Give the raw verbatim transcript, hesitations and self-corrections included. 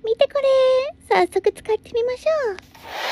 見てこれ。早速使ってみましょう。